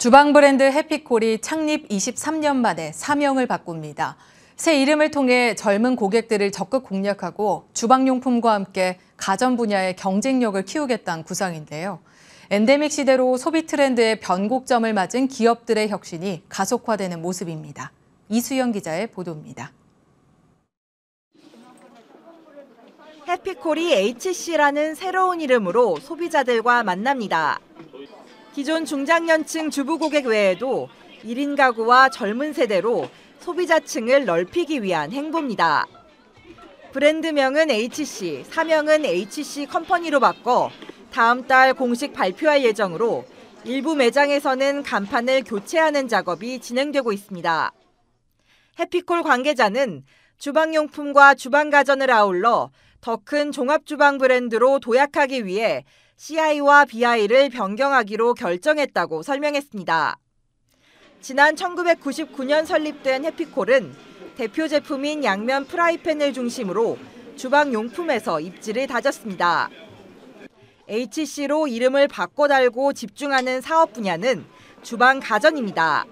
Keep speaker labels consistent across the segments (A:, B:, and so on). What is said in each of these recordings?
A: 주방 브랜드 해피콜이 창립 23년 만에 사명을 바꿉니다. 새 이름을 통해 젊은 고객들을 적극 공략하고 주방용품과 함께 가전 분야의 경쟁력을 키우겠다는 구상인데요. 엔데믹 시대로 소비 트렌드의 변곡점을 맞은 기업들의 혁신이 가속화되는 모습입니다. 이수연 기자의 보도입니다.
B: 해피콜이 HC라는 새로운 이름으로 소비자들과 만납니다. 기존 중장년층 주부 고객 외에도 1인 가구와 젊은 세대로 소비자층을 넓히기 위한 행보입니다. 브랜드명은 HC, 사명은 HC 컴퍼니로 바꿔 다음 달 공식 발표할 예정으로 일부 매장에서는 간판을 교체하는 작업이 진행되고 있습니다. 해피콜 관계자는 주방용품과 주방가전을 아울러 더 큰 종합주방 브랜드로 도약하기 위해 CI와 BI를 변경하기로 결정했다고 설명했습니다. 지난 1999년 설립된 해피콜은 대표 제품인 양면 프라이팬을 중심으로 주방용품에서 입지를 다졌습니다. HC로 이름을 바꿔 달고 집중하는 사업 분야는 주방 가전입니다.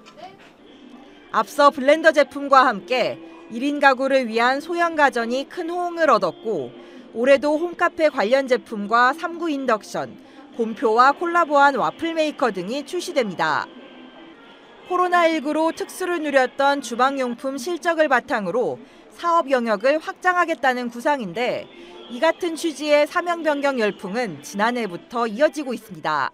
B: 앞서 블렌더 제품과 함께 1인 가구를 위한 소형 가전이 큰 호응을 얻었고 올해도 홈카페 관련 제품과 3구 인덕션, 곰표와 콜라보한 와플 메이커 등이 출시됩니다. 코로나19로 특수를 누렸던 주방용품 실적을 바탕으로 사업 영역을 확장하겠다는 구상인데 이 같은 취지의 사명 변경 열풍은 지난해부터 이어지고 있습니다.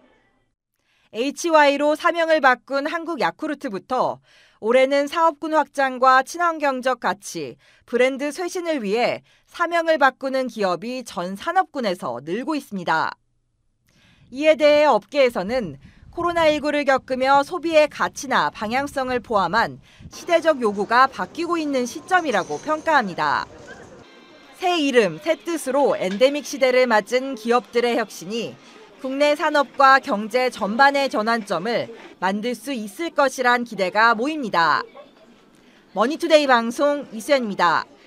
B: HY로 사명을 바꾼 한국 야쿠르트부터 올해는 사업군 확장과 친환경적 가치, 브랜드 쇄신을 위해 사명을 바꾸는 기업이 전 산업군에서 늘고 있습니다. 이에 대해 업계에서는 코로나19를 겪으며 소비의 가치나 방향성을 포함한 시대적 요구가 바뀌고 있는 시점이라고 평가합니다. 새 이름, 새 뜻으로 엔데믹 시대를 맞은 기업들의 혁신이 국내 산업과 경제 전반의 전환점을 만들 수 있을 것이란 기대가 모입니다. 머니투데이 방송 이수연입니다.